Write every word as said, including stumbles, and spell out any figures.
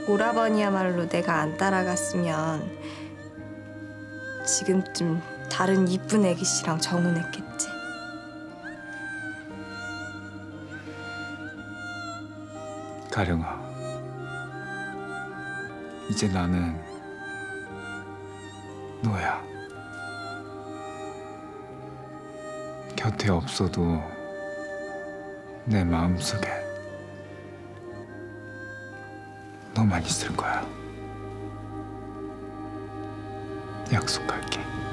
오라버니야말로 내가 안 따라갔으면 지금쯤 다른 이쁜 애기 씨랑 정혼했겠지. 가령아, 이제 나는 너야. 곁에 없어도 내 마음속에 너만 있을 거야. 약속할게.